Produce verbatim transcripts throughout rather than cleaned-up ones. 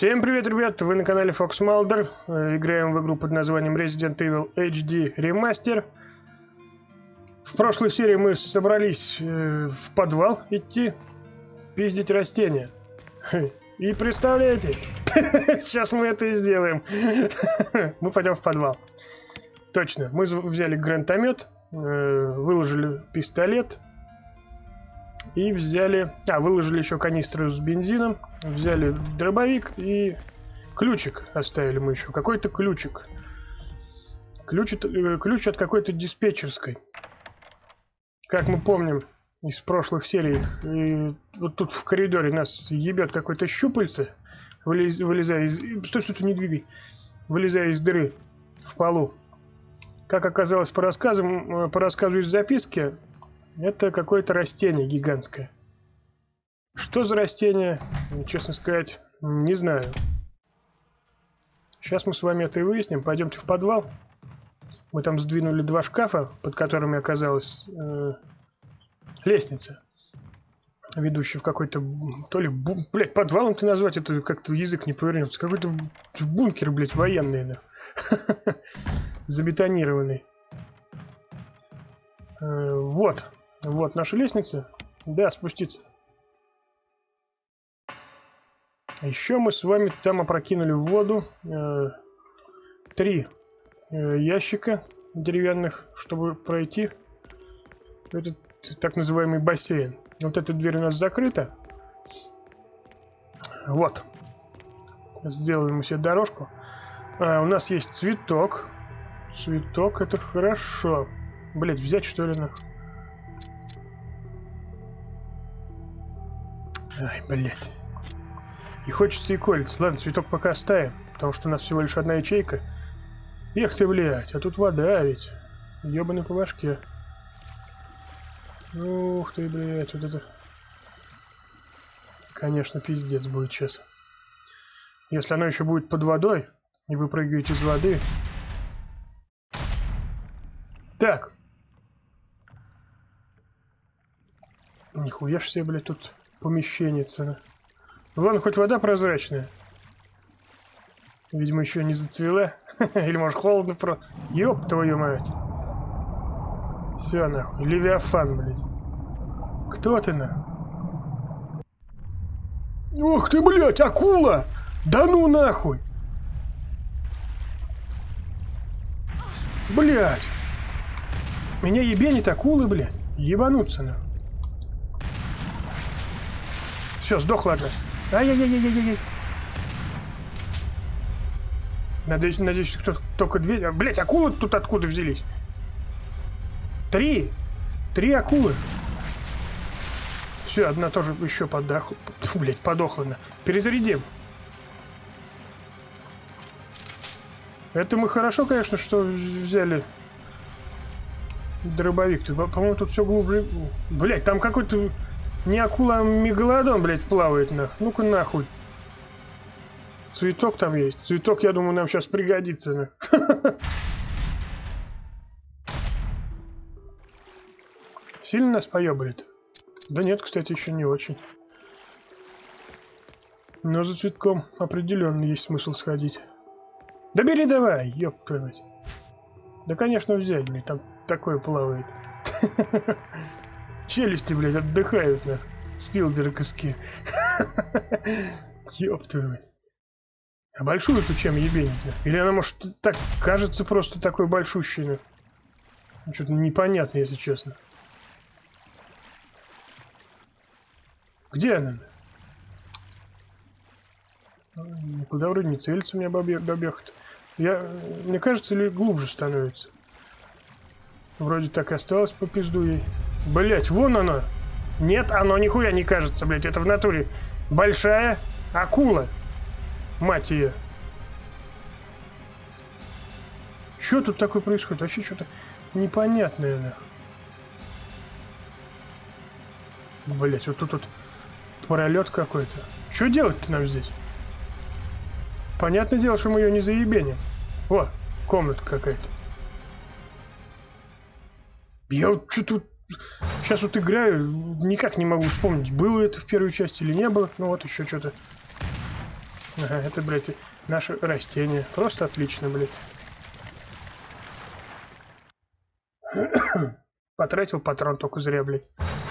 Всем привет, ребят! Вы на канале Fox Mulder. Играем в игру под названием Resident Evil эйч ди Remaster. В прошлой серии мы собрались э, в подвал идти, пиздить растения. И представляете, сейчас мы это и сделаем. Мы пойдем в подвал. Точно, мы взяли гранатомет, э, выложили пистолет. И взяли... А, выложили еще канистру с бензином. Взяли дробовик и ключик оставили мы еще. Какой-то ключик. Ключ, от, ключ от какой-то диспетчерской. Как мы помним из прошлых серий, и вот тут в коридоре нас ебет какой-то щупальце, вылез, вылезая из... Стой, что-то не двигай. Вылезая из дыры в полу. Как оказалось по рассказам, по рассказу из записки, это какое-то растение гигантское. Что за растение, честно сказать, не знаю. Сейчас мы с вами это и выясним. Пойдемте в подвал. Мы там сдвинули два шкафа, под которыми оказалась э, лестница, ведущая в какой-то... То ли... Бу, блядь, подвалом ты назвать, это как-то язык не повернется. Какой-то бункер, блядь, военный. Да. Забетонированный. Э, вот. Вот наша лестница. Да, спуститься. Еще мы с вами там опрокинули в воду э, три э, ящика деревянных, чтобы пройти этот так называемый бассейн. Вот эта дверь у нас закрыта. Вот. Сделали мы себе дорожку. А, у нас есть цветок. Цветок, это хорошо. Блять, взять что ли на... Ай, блять. И хочется и колется. Ладно, цветок пока оставим, потому что у нас всего лишь одна ячейка. Эх ты, блядь, а тут вода ведь. Ёбаный по башке. Ух ты, блядь, вот это... Конечно, пиздец будет сейчас. Если оно еще будет под водой, и вы прыгаете из воды... Так. Нихуя ж себе, блядь, тут... Помещение цена. Ладно, хоть вода прозрачная. Видимо, еще не зацвела. Или, может, холодно про... Ёб твою мать. Все, нахуй. Левиафан, блядь. Кто ты, нахуй? Ух ты, блядь, акула! Да ну, нахуй! Блядь! Меня ебенит акулы, блядь. Ебануться, нахуй. Все, сдох, ладно. Ай-яй-яй-яй-яй-яй. Надеюсь, надеюсь, кто только две... Блять, акулы тут откуда взялись? Три! Три акулы. Все, одна тоже еще подохла. Блять, подохла. Перезарядим. Это мы хорошо, конечно, что взяли дробовик. По-моему, тут все глубже. Блять, там какой-то... Не акула, а мегалодон, блядь, плавает, нахуй. Ну-ка, нахуй. Цветок там есть. Цветок, я думаю, нам сейчас пригодится, нахуй. Сильно нас поебалит? Да нет, кстати, еще не очень. Но за цветком определенно есть смысл сходить. Да бери давай, ёб твою мать. Да, конечно, взять, блядь, там такое плавает. Челюсти, блядь, отдыхают, на спилберговские. Ёб твою мать. А большую-то чем ебенить? Или она, может, так кажется просто такой большущей? Что-то непонятно, если честно. Где она? Никуда вроде не целится мне бабех-то. Я, мне кажется, или глубже становится. Вроде так и осталось по пизду ей. Блять, вон она. Нет, оно нихуя не кажется, блять. Это в натуре большая акула. Мать ее. Что тут такое происходит? Вообще что-то непонятное, нахуй. Блять, вот тут вот пролет какой-то. Что делать-то нам здесь? Понятное дело, что мы ее не заебеним. О, комната какая-то. Я вот что-то... Сейчас вот играю, никак не могу вспомнить, было это в первой части или не было. Ну вот еще что-то. Ага, это, блядь, наше растение. Просто отлично, блядь. Потратил патрон только зря, блядь.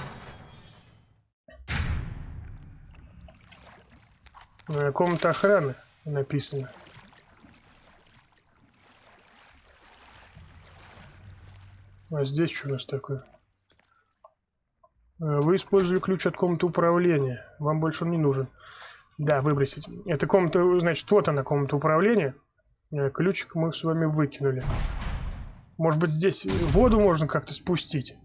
Комната охраны написано. А здесь что у нас такое? Вы использовали ключ от комнаты управления. Вам больше он не нужен. Да, выбросить. Эта комната, значит, вот она, комната управления. Ключик мы с вами выкинули. Может быть, здесь воду можно как-то спустить?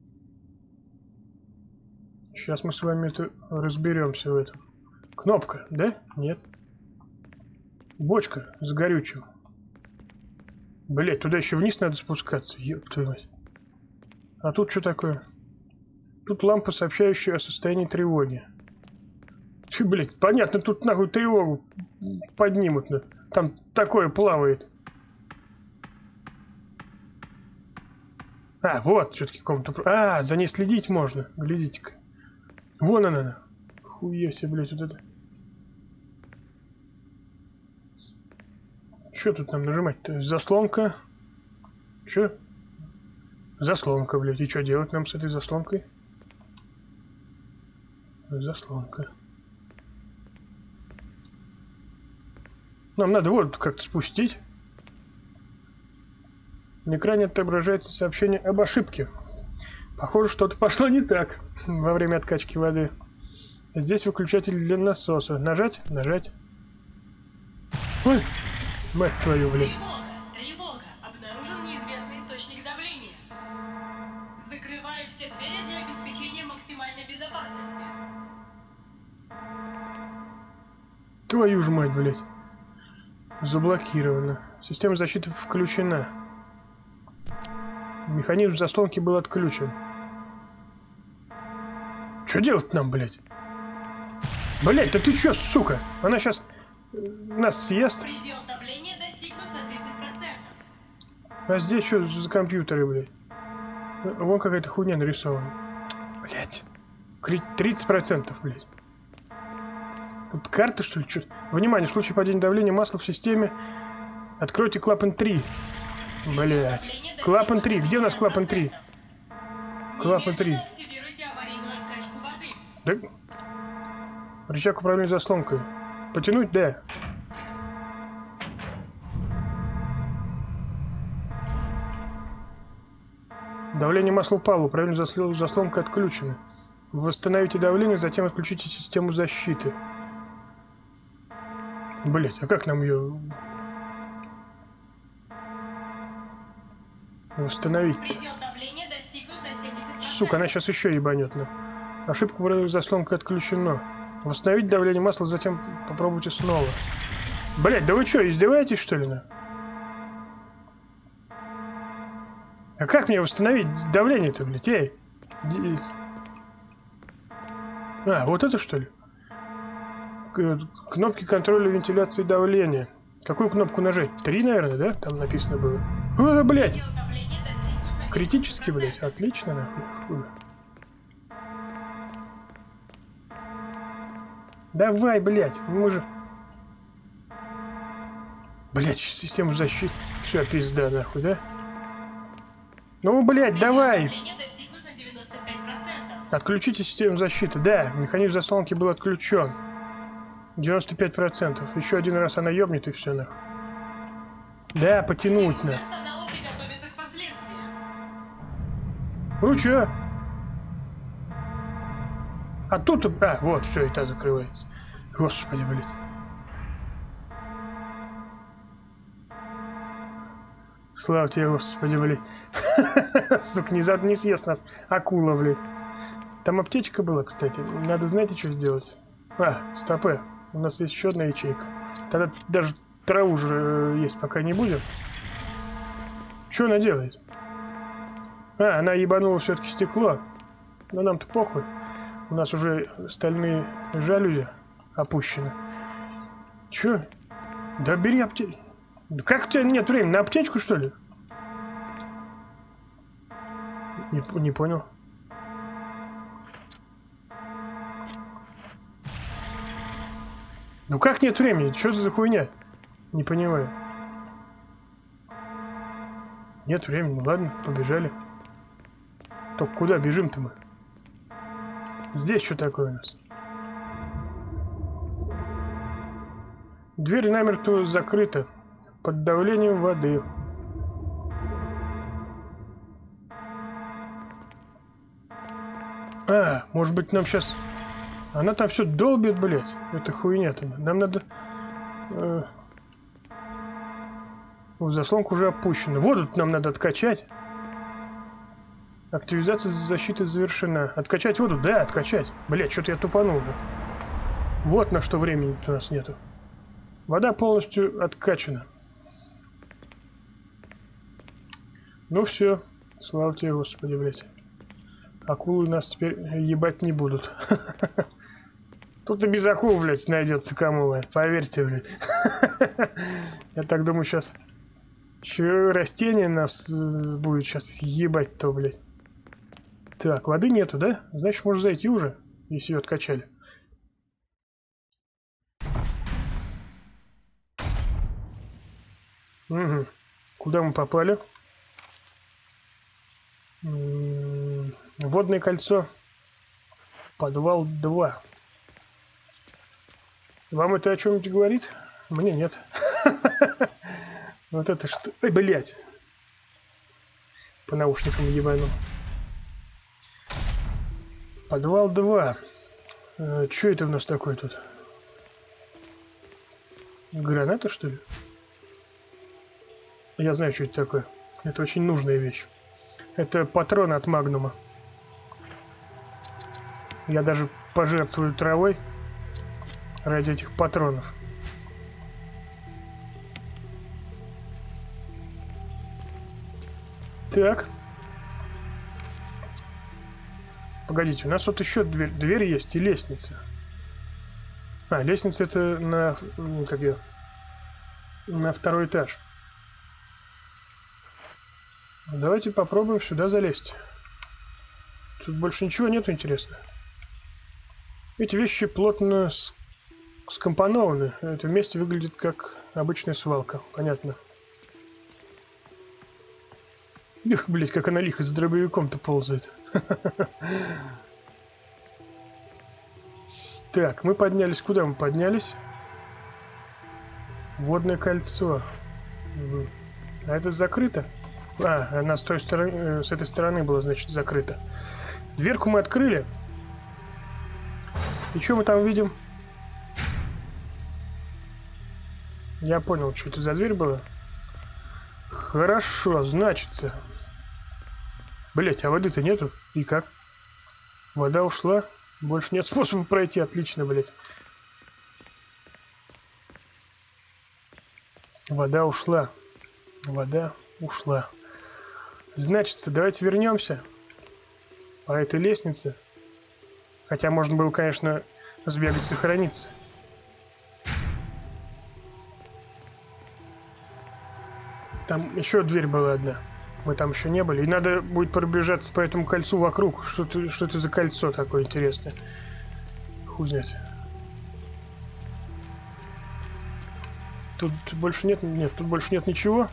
Сейчас мы с вами это разберемся в этом. Кнопка, да? Нет. Бочка с горючим. Блять, туда еще вниз надо спускаться. Ёб твою мать. А тут что такое? Тут лампа, сообщающая о состоянии тревоги. Фу, блять, понятно, тут нахуй тревогу поднимут. Ну. Там такое плавает. А, вот все-таки комната. А, за ней следить можно. Глядите-ка. Вон она. Хуя себе, блять, вот это. Что тут нам нажимать-то? Заслонка. Что? Заслонка, блядь. И что делать нам с этой заслонкой? Заслонка. Нам надо вот как-то спустить. На экране отображается сообщение об ошибке. Похоже, что-то пошло не так во время откачки воды. Здесь выключатель для насоса. Нажать? Нажать. Ой! Мать твою, блядь. Тревога! Тревога! Обнаружен неизвестный источник давления. Закрываю все двери для обеспечения максимальной безопасности. Твою ж мать, блядь. Заблокировано. Система защиты включена. Механизм заслонки был отключен. Что делать нам, блядь? Блядь, да ты чё, сука? Она сейчас нас съест. Предел давления достигнут на тридцать процентов. А здесь что за компьютеры, блядь? Вон какая-то хуйня нарисована. Блядь. тридцать процентов, блядь. Тут карта, что ли? Чё? Внимание, в случае падения давления масла в системе откройте клапан три. Блядь. Клапан три. Где у нас клапан три? Клапан три. Да? Рычаг управления заслонкой. Потянуть, да. Давление масла упало. Управление засл... заслонкой отключено. Восстановите давление, затем отключите систему защиты. Блять, а как нам ее восстановить? Сука, она сейчас еще ебанет. Ошибка управления заслонкой отключена. Восстановить давление масла, затем попробуйте снова. Блять, да вы что, издеваетесь, что ли? На? А как мне восстановить давление-то, блядь? Эй! Ди... А, вот это что ли? Кнопки контроля вентиляции давления. Какую кнопку нажать? Три, наверное, да? Там написано было. А, блядь! Критически, блядь. Отлично, нахуй. Хуй. Давай, блядь. Мы же... Блядь, систему защиты. Все, пизда, нахуй, да? Ну, блядь, давай! Отключите систему защиты. Да, механизм заслонки был отключен. девяносто пять процентов. Еще один раз она ёбнет и все, нахуй. Да, потянуть, на. Ну чё? А тут... А, вот, все, и та закрывается. Господи, блядь. Слава тебе, Господи, блядь. Сука, не, зад... не съест нас акула, блядь. Там аптечка была, кстати. Надо, знаете, что сделать? А, стопы. У нас есть еще одна ячейка. Тогда даже траву же э, есть пока не будем. Что она делает? А, она ебанула все-таки стекло. Но нам-то похуй. У нас уже стальные жалюзи опущены. Че? Да бери аптечку. Как у тебя нет времени? На аптечку, что ли? Не, не понял. Ну как нет времени? Что за хуйня? Не понимаю. Нет времени. Ну ладно, побежали. Только куда бежим-то мы? Здесь что такое у нас? Дверь намертво закрыта. Под давлением воды. А, может быть нам сейчас... Она там все долбит, блядь. Это хуйня-то. Нам надо... Э... О, заслонка уже опущена. Воду нам надо откачать. Активизация защиты завершена. Откачать воду? Да, откачать. Блядь, что-то я тупанул уже. Вот на что времени у нас нету. Вода полностью откачана. Ну все. Слава тебе, Господи, блядь. Акулы нас теперь ебать не будут. Тут и без акул, блядь, найдется кому, блядь. Поверьте, блядь. Я так думаю, сейчас еще растение нас будет сейчас ебать то, блядь. Так, воды нету, да? Значит, можно зайти уже, если ее откачали. Угу. Куда мы попали? М-м-м, водное кольцо. Подвал два. Вам это о чем-нибудь говорит? Мне нет. Вот это что? Ой, блядь. По наушникам ебану. Подвал два. Э, Что это у нас такое тут? Граната, что ли? Я знаю, что это такое. Это очень нужная вещь. Это патрон от Магнума. Я даже пожертвую травой ради этих патронов. Так. Погодите, у нас вот еще дверь, дверь есть и лестница. А, лестница это на... Как ее? На второй этаж. Давайте попробуем сюда залезть. Тут больше ничего нету интересно. Эти вещи плотно скомпонованы. Это вместе выглядит как обычная свалка. Понятно. Эх, блять, как она лихо с дробовиком-то ползает. Так, мы поднялись. Куда мы поднялись? Водное кольцо. Угу. А это закрыто? А, она с той стороны, с этой стороны была, значит, закрыта. Дверку мы открыли. И что мы там видим? Я понял, что это за дверь была. Хорошо, значится. Блять, а воды-то нету. И как? Вода ушла. Больше нет способа пройти. Отлично, блять. Вода ушла. Вода ушла. Значится, давайте вернемся по этой лестнице. Хотя можно было, конечно, сбегать, сохраниться. Там еще дверь была одна. Мы там еще не были. И надо будет пробежаться по этому кольцу вокруг. Что это, что это за кольцо такое интересное? Хуй знает. Тут больше нет... Нет, тут больше нет ничего.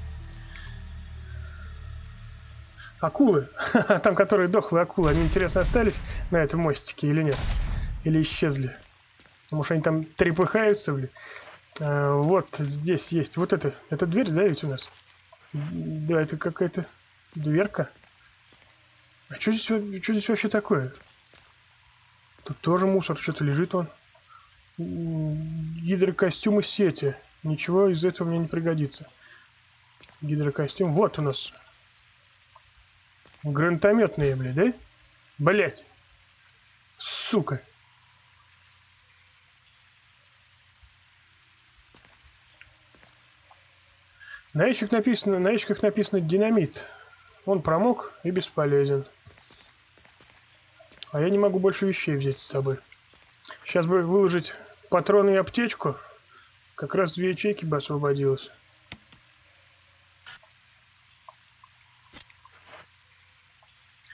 Акулы. Там, которые дохлые акулы. Они, интересно, остались на этом мостике или нет? Или исчезли? Может, они там трепыхаются, блин? А, вот здесь есть. Вот это. Это дверь, да, ведь у нас? Да, это какая-то дверка. А что здесь, что здесь вообще такое? Тут тоже мусор, что-то лежит он. Гидрокостюм из сети. Ничего из этого мне не пригодится. Гидрокостюм. Вот у нас. Гранатометные, блядь, да? Блять. Сука. На ящик написано, на ящиках написано динамит. Он промок и бесполезен. А я не могу больше вещей взять с собой. Сейчас бы выложить патроны и аптечку. Как раз две ячейки бы освободилось.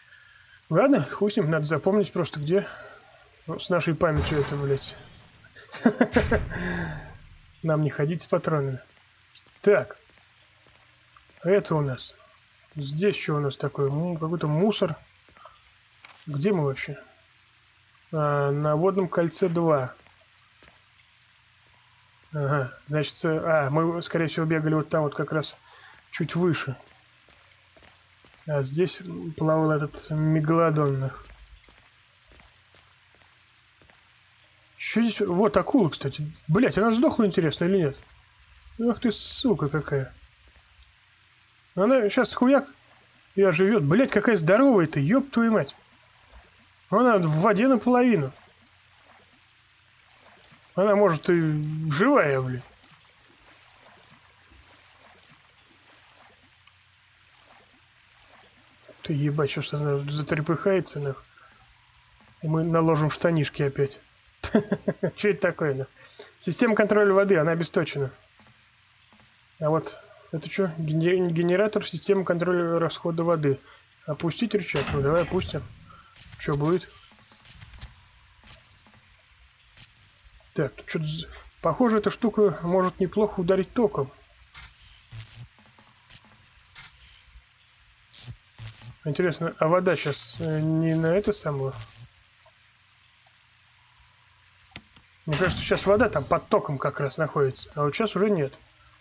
Ладно, хуй с ним, надо запомнить просто где. Ну, с нашей памятью это, блядь. Нам не ходить с патронами. Так. Это у нас. Здесь что у нас такое? Ну, какой-то мусор. Где мы вообще? А, на водном кольце два. Ага, значит, а, мы, скорее всего, бегали вот там вот как раз чуть выше. А здесь плавал этот мегалодон. Что здесь? Вот акула, кстати. Блять, она сдохла, интересно, или нет? Ах ты, сука какая. Она сейчас хуяк и оживет. Блять, какая здоровая-то, ёб твою мать. Она в воде наполовину. Она, может, и живая, блин. Ты ебать, что она затрепыхается, нах. И мы наложим штанишки опять. Что это такое, да? Система контроля воды, она обесточена. А вот, это что? Генератор системы контроля расхода воды. Опустить рычаг? Ну, давай опустим. Что будет? Так, тут что-то... Похоже, эта штука может неплохо ударить током. Интересно, а вода сейчас не на это самое? Мне кажется, сейчас вода там под током как раз находится, а вот сейчас уже нет.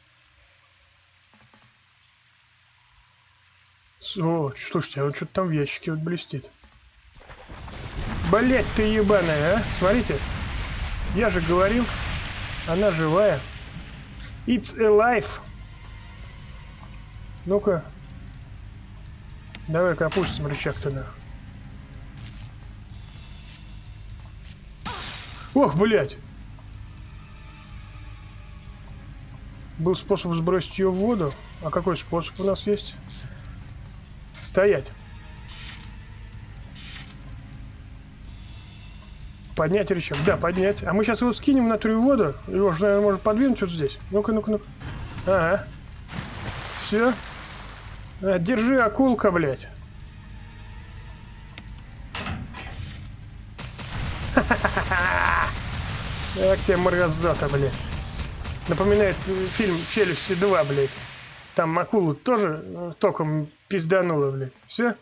О, слушайте, а вот что-то там в ящике вот блестит. Блять, ты ебаная, а? Смотрите. Я же говорил, она живая. It's alive. Ну-ка. Давай-ка опустим рычаг-то нах. Ох, блять. Был способ сбросить ее в воду. А какой способ у нас есть? Стоять. Поднять рычаг. Да, поднять. А мы сейчас его скинем на трю воду. Его же, наверное, может подвинуть вот здесь. Ну-ка, ну-ка, ну-ка. Ага. Все. А, держи, акулка, блядь. Как тебе мразота, блядь. Напоминает фильм «Челюсти два», блядь. Там акулу тоже током пиздануло, блядь. Все?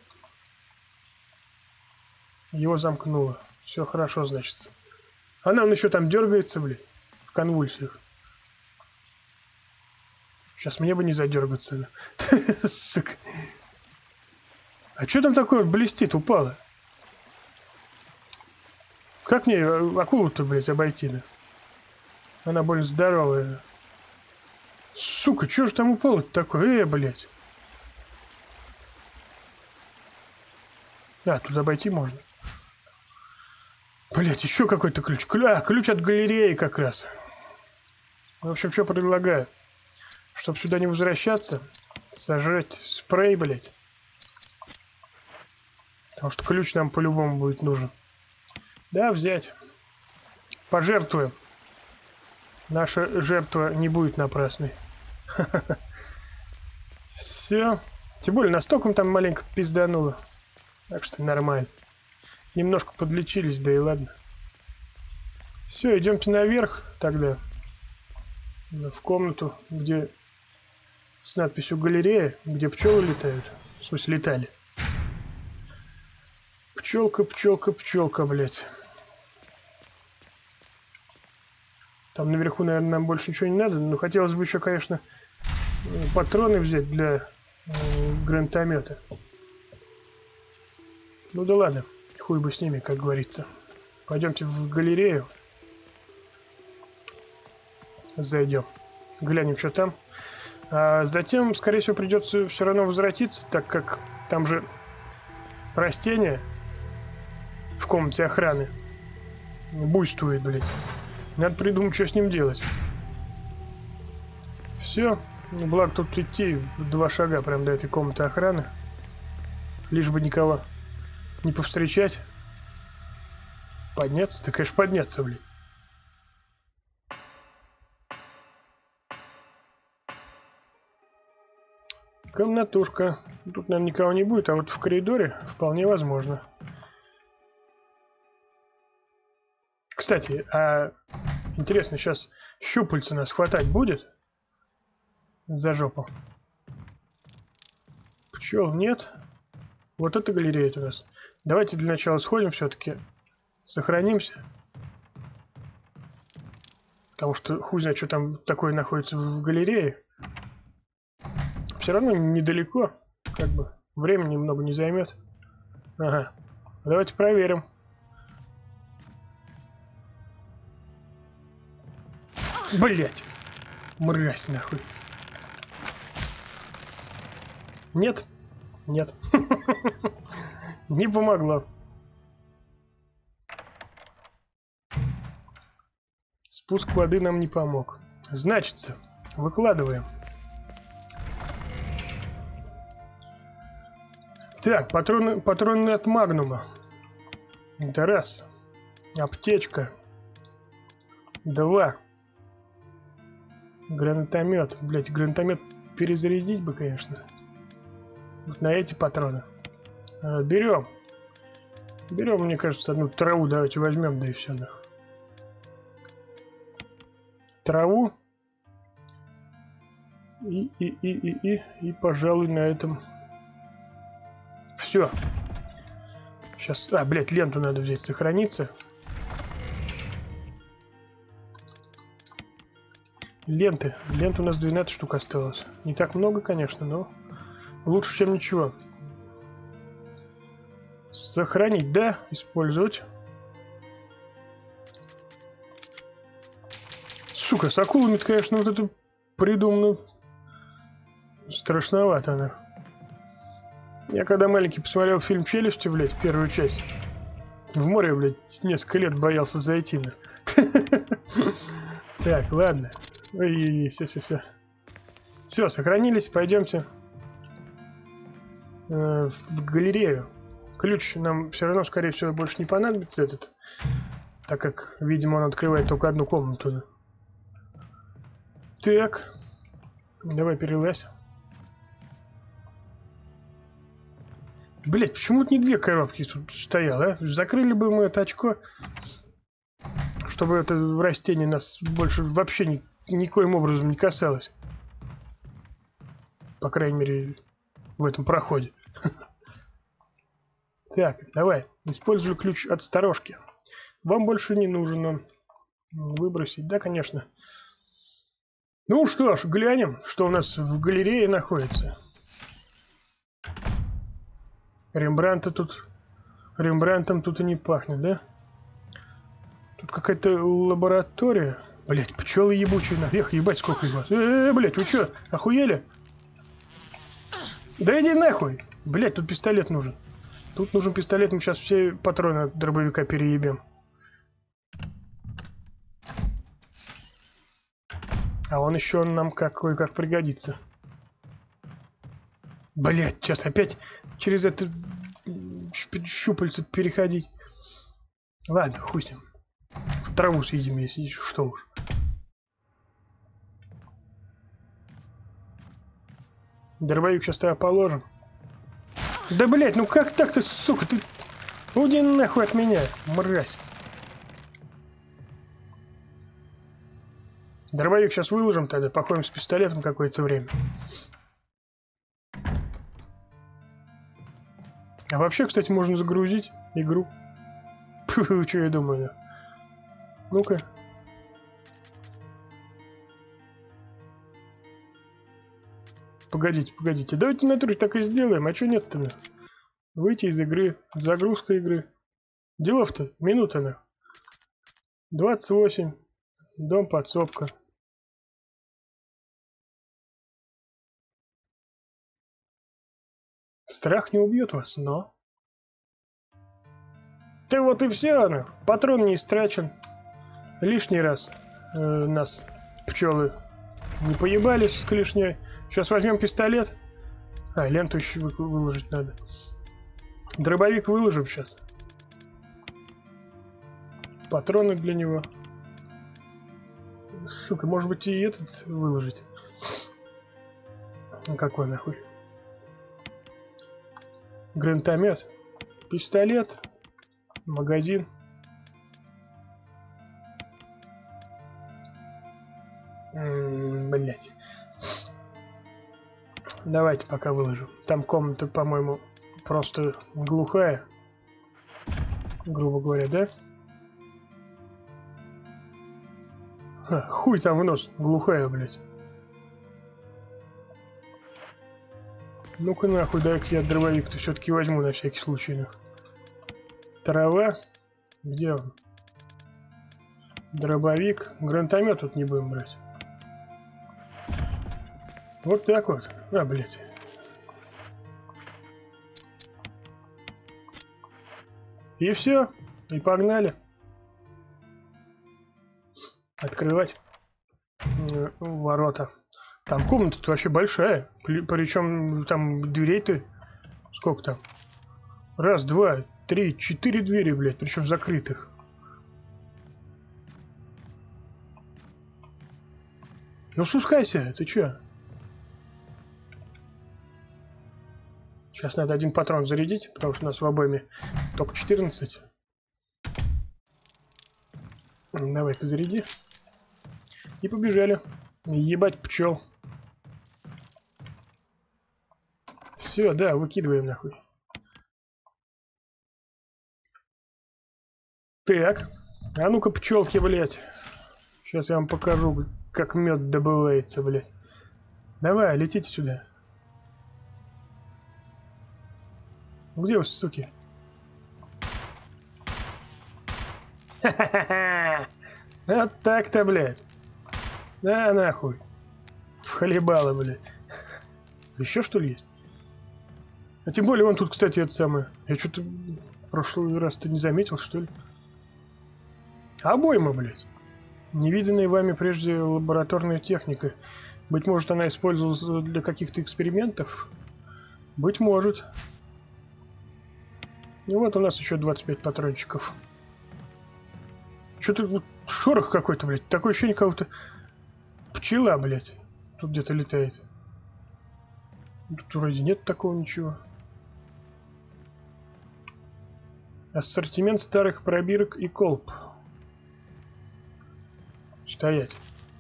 Его замкнуло. Все хорошо, значит. Она он еще там дергается, блядь. В конвульсиях. Сейчас мне бы не задергаться. Сука. А что там такое блестит? Упало. Как мне акулу-то, блядь, обойти-то? Она больно здоровая. Сука, что же там упало-то такое? Э, блядь. А, тут обойти можно. Блять, еще какой-то ключ. А, ключ от галереи как раз. В общем, что предлагаю? Чтобы сюда не возвращаться, сожрать спрей, блять. Потому что ключ нам по-любому будет нужен. Да, взять. Пожертвуем. Наша жертва не будет напрасной. Все. Тем более настолько там маленько пиздануло. Так что нормально. Немножко подлечились, да и ладно. Все, идемте наверх тогда. В комнату, где с надписью «Галерея», где пчелы летают. В смысле, летали. Пчелка, пчелка, пчелка, блять. Там наверху, наверное, нам больше ничего не надо. Но хотелось бы еще, конечно, патроны взять для э, гранатомета. Ну да ладно. Хуй бы с ними, как говорится. Пойдемте в галерею. Зайдем. Глянем, что там. А затем, скорее всего, придется все равно возвратиться, так как там же растение в комнате охраны буйствует, блядь. Надо придумать, что с ним делать. Все. Ну, благо тут идти два шага прям до этой комнаты охраны. Лишь бы никого не повстречать. Подняться? Ты, конечно, подняться, блядь. Комнатушка. Тут, наверное, никого не будет, а вот в коридоре вполне возможно. Кстати, а Интересно, сейчас щупальца нас хватать будет? За жопу. Пчел нет. Вот это галерея у нас. Давайте для начала сходим все-таки. Сохранимся. Потому что хуй знает, что там такое находится в галерее. Все равно недалеко. Как бы времени много не займет. Ага. Давайте проверим. Блять. Мразь нахуй. Нет? Нет. Не помогло. Спуск воды нам не помог. Значится, выкладываем. Так, патроны, патроны от магнума. Это раз. Аптечка. Два. Гранатомет. Блять, гранатомет перезарядить бы, конечно. Вот на эти патроны. А, берем. Берем, мне кажется, одну траву давайте возьмем, да и все нахуй. Траву. И, и, и, и, и, и, пожалуй, на этом все. Сейчас, а, блядь, ленту надо взять, сохраниться. Ленты. Лент у нас двенадцать штук осталось. Не так много, конечно, но лучше, чем ничего. Сохранить, да, использовать. Сука, с акулами, конечно, вот это придумано. Страшновато она. Я когда маленький посмотрел фильм «Челюсти», блядь, первую часть, в море, блядь, несколько лет боялся зайти. На. Так, ладно. Ой, все, все, все. Все, сохранились, пойдемте э, в галерею. Ключ нам все равно, скорее всего, больше не понадобится этот, так как, видимо, он открывает только одну комнату. Так, давай перелазь. Блять, почему-то не две коробки тут стояло, а? Закрыли бы мы это очко, чтобы это растение нас больше вообще ни, никоим образом не касалось. По крайней мере, в этом проходе. Так, давай, использую ключ от сторожки. Вам больше не нужен он. Выбросить, да, конечно. Ну что ж, глянем, что у нас в галерее находится. Рембрандта тут... Рембрандтом тут и не пахнет, да? Тут какая-то лаборатория. Блять, пчелы ебучие. Эх, ебать, сколько их вас. Э-э-э, блять, вы чё, охуели? Да иди нахуй. Блять, тут пистолет нужен. Тут нужен пистолет, мы сейчас все патроны от дробовика переебем. А он еще нам какой как пригодится. Блять, сейчас опять через это щупальце переходить. Ладно, хуй с ним. В траву съедим, если что уж. Дробовик сейчас тогда положим. Да блять, ну как так-то, сука, ты... Уйди нахуй от меня, мразь. Дробовик сейчас выложим тогда, походим с пистолетом какое-то время. А вообще, кстати, можно загрузить игру. Фу, что я думаю. Ну-ка. Погодите, погодите. Давайте на натуре так и сделаем. А что нет-то? Выйти из игры. Загрузка игры. Делов-то минута-на. двадцать восемь. Дом подсобка. Страх не убьет вас, но... Да вот и все, ну. Патрон не истрачен. Лишний раз э, нас пчелы не поебались с клешней. Сейчас возьмем пистолет. А, ленту еще выложить надо. Дробовик выложим сейчас. Патроны для него. Сука, может быть и этот выложить. Какой нахуй? Гранатомет. Пистолет. Магазин. Блять. Давайте пока выложу. Там комната, по-моему, просто глухая. Грубо говоря, да? Ха, хуй там в нос. Глухая, блять. Ну-ка нахуй, дай-ка я дробовик-то все-таки возьму на всякий случай. Трава. Где он? Дробовик. Гранатомет тут не будем брать. Вот так вот. А, блядь. И все. И погнали. Открывать э, ворота. Там комната-то вообще большая. Причем там дверей-то... Сколько там? Раз, два, три, четыре двери, блядь. Причем закрытых. Ну спускайся, ты чё? Сейчас надо один патрон зарядить, потому что у нас в обойме только четырнадцать. Давай-ка заряди. И побежали. Ебать пчел. Все, да, выкидываем нахуй. Так. А ну-ка, пчелки, блять. Сейчас я вам покажу, как мед добывается, блять. Давай, летите сюда. Где вы, суки? Ха-ха-ха! Вот так-то, блядь. Да, нахуй. Вхлебало, блядь. Еще что ли есть? А тем более, вон тут, кстати, это самое. Я что-то в прошлый раз-то не заметил, что ли? Обойма, блядь. Невиданная вами прежде лабораторная техника. Быть может, она использовалась для каких-то экспериментов? Быть может. И вот у нас еще двадцать пять патрончиков. Что-то вот шорох какой-то, блядь. Такое ощущение, как-то пчела, блядь, тут где-то летает. Тут вроде нет такого ничего. Ассортимент старых пробирок и колб. Стоять.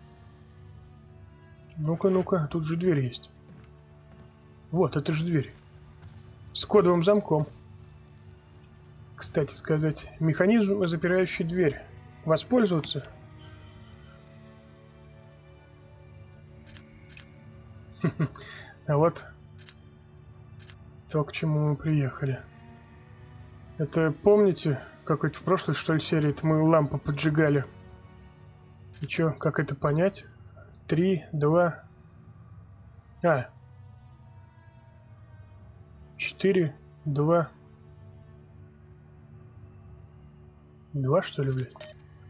Ну-ка, ну-ка, тут же дверь есть. Вот, это же дверь. С кодовым замком. Кстати сказать, механизм, запирающий дверь. Воспользоваться? А вот то, к чему мы приехали. Это помните, какой-то в прошлой, что ли, серии это мы лампу поджигали? И чё, как это понять? Три, два... А. Четыре, два... Два, что ли, блядь?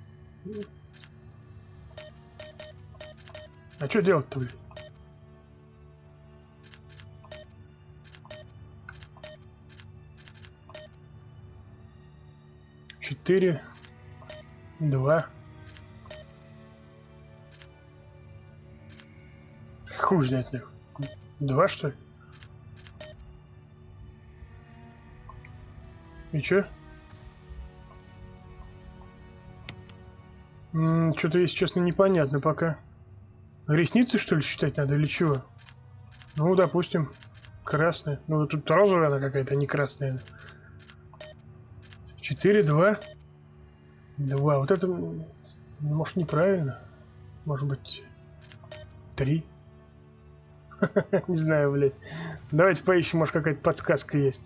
А что делать-то, блядь? Четыре, два. Хуй знает, нахуй. Два, что ли? И чё? Что-то, если честно, непонятно пока. Ресницы, что ли, считать надо или чего? Ну, допустим, красная. Ну, тут розовая она какая-то, не красная. Четыре, два. Два. Вот это, может, неправильно. Может быть, три. Не знаю, блядь. Давайте поищем, может, какая-то подсказка есть.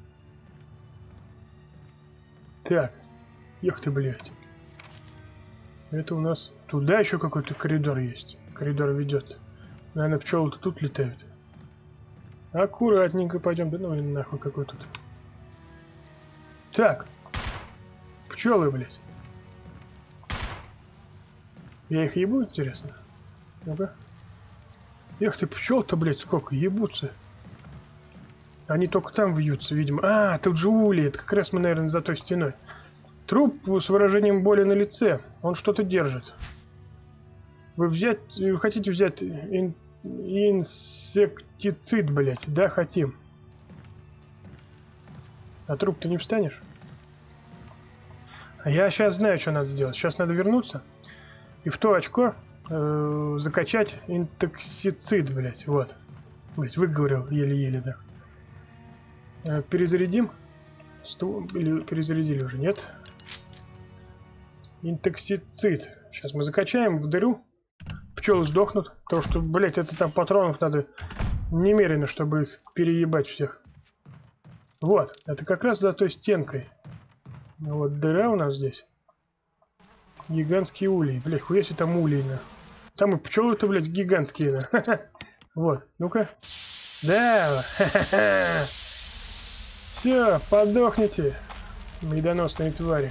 Так. Эх ты, блядь. Это у нас туда еще какой-то коридор есть. Коридор ведет. Наверное, пчелы-то тут летают. Аккуратненько пойдем. Да ну нахуй какой тут. Так. Пчелы, блядь. Я их ебу, интересно? Ну-ка. Эх ты, пчел-то, блядь, сколько ебутся. Они только там вьются, видимо. А, тут же улей. Это как раз мы, наверное, за той стеной. Труп с выражением боли на лице. Он что-то держит. Вы взять... Вы хотите взять ин, инсектицид, блять? Да, хотим. А труп ты не встанешь? А я сейчас знаю, что надо сделать. Сейчас надо вернуться. И в то очко э, закачать интоксицид, блять, вот. Блять, выговорил еле-еле, да. Э, перезарядим. Ствол, или перезарядили уже, нет? Интоксицид. Сейчас мы закачаем в дыру. Пчелы сдохнут. Потому что, блять, это там патронов надо немерено, чтобы их переебать всех. Вот, это как раз за той стенкой. Вот дыра у нас здесь. Гигантские улей. Блять, хуя себе там улей, на. Там и пчелы-то, блять, гигантские, на. Вот, ну-ка. Да, все, подохните, медоносные твари.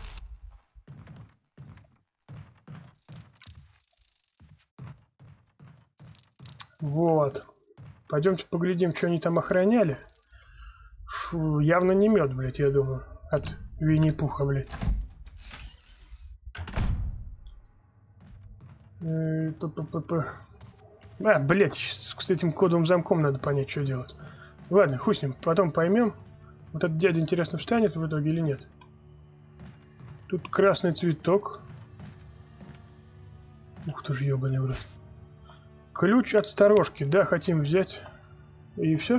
Вот. Пойдемте поглядим, что они там охраняли. Фу, явно не мед, блядь, я думаю. От Винни-Пуха, блядь. А, блядь, с этим кодовым замком надо понять, что делать. Ладно, хуй с ним, потом поймем. Вот этот дядя, интересно, встанет в итоге или нет. Тут красный цветок. Ух ты ж, ебаный в рот. Ключ от сторожки, да, хотим взять. И все?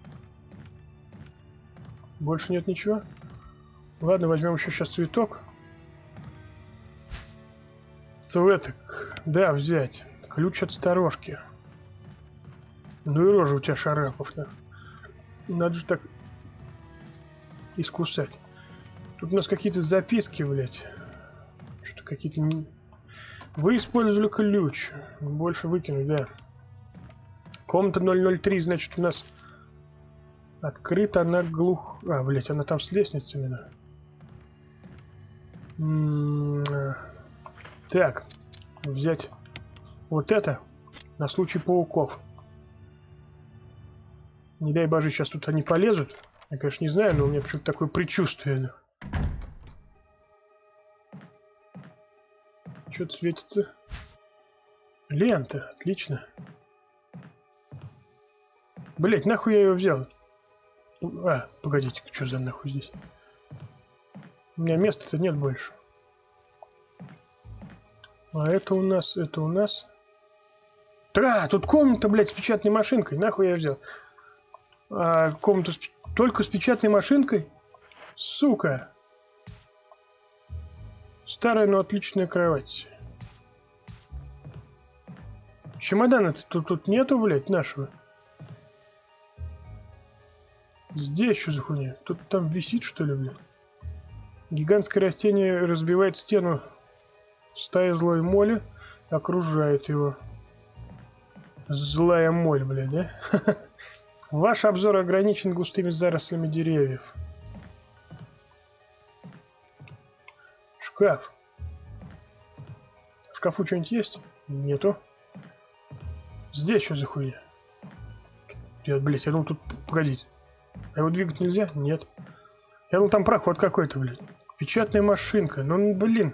Больше нет ничего? Ладно, возьмем еще сейчас цветок. Цветок, да, взять. Ключ от сторожки. Ну и рожа у тебя, Шарапов, да. Надо же так искусать. Тут у нас какие-то записки, блядь. Что-то какие-то... Вы использовали ключ. Больше выкинуть, да. Комната ноль ноль три, значит, у нас открыта, она глух... А, блядь, она там с лестницами, да. М-м-м. Так, взять вот это на случай пауков. Не дай боже, сейчас тут они полезут. Я, конечно, не знаю, но у меня почему-то такое предчувствие. Что-то светится. Лента, отлично. Блять, нахуй я ее взял? А, погодите, что за нахуй здесь? У меня места-то нет больше. А это у нас, это у нас... Да, тут комната, блядь, с печатной машинкой. Нахуй я взял? А, комната с... только с печатной машинкой? Сука. Старая, но отличная кровать. Чемодана-то тут, тут нету, блядь, нашего. Здесь что за хуйня? Тут там висит, что ли, блядь? Гигантское растение разбивает стену. Стая злой моли окружает его. Злая моль, блядь, да? Ваш обзор ограничен густыми зарослями деревьев. Шкаф. В шкафу что-нибудь есть? Нету. Здесь что за хуйня? Я, блядь, я думал тут... Погодите. А его двигать нельзя? Нет. Я думал там проход какой-то, блядь. Печатная машинка. Ну, блин.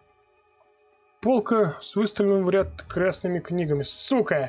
Полка с выставленным в ряд красными книгами. Сука!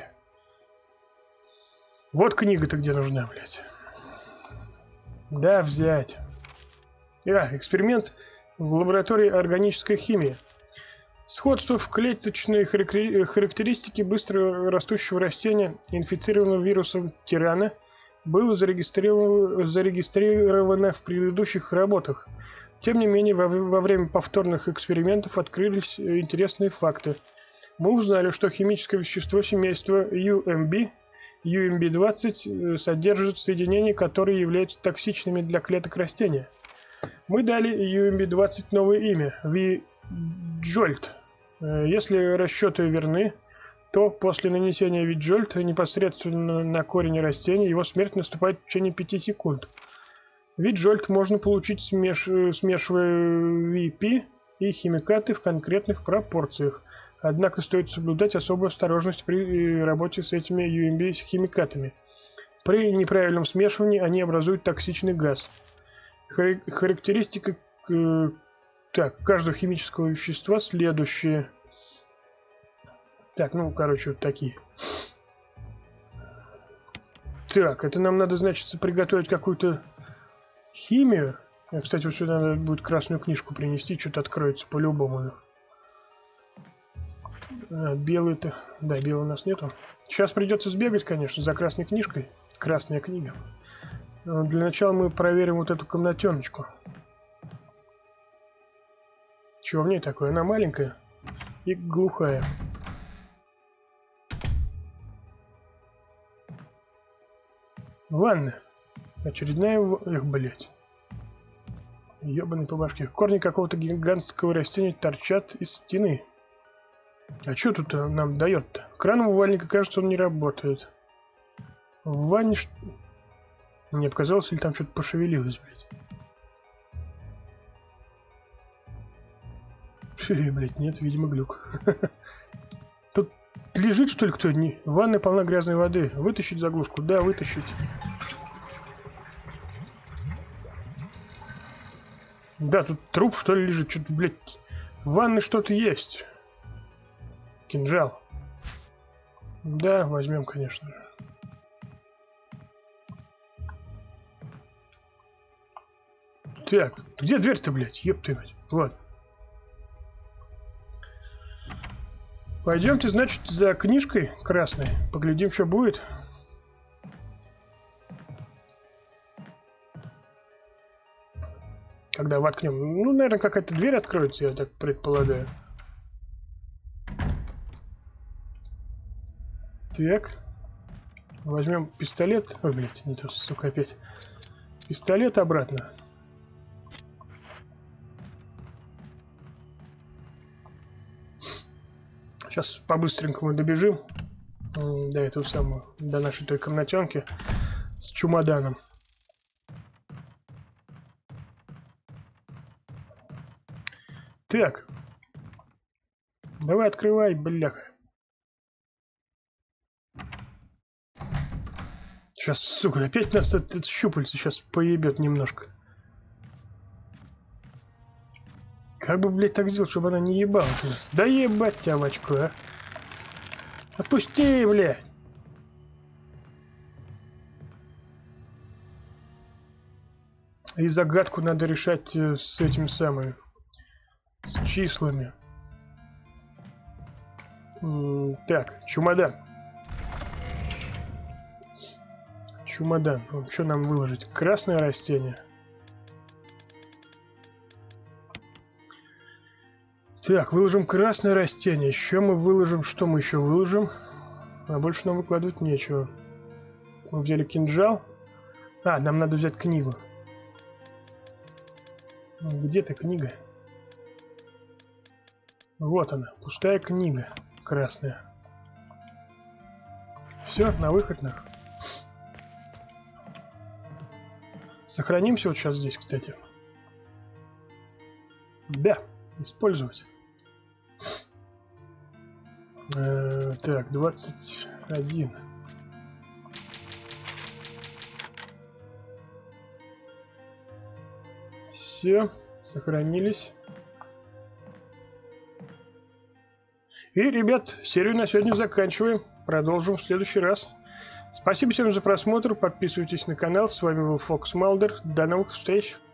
Вот книга-то где нужна, блядь. Да, взять. А, эксперимент в лаборатории органической химии. Сходство в клеточной характеристике быстро растущего растения, инфицированного вирусом тирана, было зарегистрировано, зарегистрировано в предыдущих работах. Тем не менее, во, во время повторных экспериментов открылись интересные факты. Мы узнали, что химическое вещество семейства ю эм би, ю эм би двадцать содержит соединения, которые являются токсичными для клеток растения. Мы дали ю эм би двадцать новое имя – Виджольт. Если расчеты верны, то после нанесения Виджольта непосредственно на корень растения его смерть наступает в течение пяти секунд. Виджольт можно получить, смеш... смешивая ви пи и химикаты в конкретных пропорциях. Однако стоит соблюдать особую осторожность при работе с этими ю эм би химикатами. При неправильном смешивании они образуют токсичный газ. Хар... Характеристика э, так, каждого химического вещества следующие. Так, ну, короче, вот такие. Так, это нам надо, значит, приготовить какую-то химию. А, кстати, вот сюда надо будет красную книжку принести, что-то откроется по-любому. А, белый-то... Да, белый у нас нету. Сейчас придется сбегать, конечно, за красной книжкой. Красная книга. Но для начала мы проверим вот эту комнатеночку. Чего в ней такое? Она маленькая и глухая. Ванна. Очередная... Эх, блять. Ёбаный по башке. Корни какого-то гигантского растения торчат из стены. А что тут нам дает-то? Кран умывальника, кажется, он не работает. В ванне... Ш... Мне показалось, или там что-то пошевелилось, блядь. Фу, блядь, нет, видимо, глюк. Тут лежит, что ли, кто? Не... Ванна полна грязной воды. Вытащить заглушку? Да, вытащить. Да, тут труп, что ли, лежит. Что-то, блядь, в ванной что-то есть. Кинжал. Да, возьмем, конечно же. Так, где дверь-то, блядь? Ёб ты мать. Вот. Пойдемте, значит, за книжкой красной. Поглядим, что будет. Когда воткнем. Ну, наверное, какая-то дверь откроется, я так предполагаю. Так. Возьмем пистолет. Ой, блядь, не то, сука, опять. Пистолет обратно. Сейчас по-быстренькому добежим до этого самого, до нашей той комнатенки с чемоданом. Так. Давай открывай, бляха. Сейчас, сука, опять нас этот щупальце сейчас поебет немножко. Как бы, блядь, так сделать, чтобы она не ебала нас? Да ебать тебя в очко, а! Отпусти, блядь! И загадку надо решать с этими самыми... С числами. М-м, так, чемодан. Чемодан. Ну, что нам выложить? Красное растение. Так, выложим красное растение. Еще мы выложим... Что мы еще выложим? А больше нам выкладывать нечего. Мы взяли кинжал. А, нам надо взять книгу. Где-то книга. Вот она, пустая книга. Красная. Все, на выход на. Сохранимся вот сейчас здесь, кстати. Да, использовать. Э, так, двадцать один. Все, сохранились. И, ребят, серию на сегодня заканчиваем. Продолжим в следующий раз. Спасибо всем за просмотр. Подписывайтесь на канал. С вами был Фокс Малдер. До новых встреч.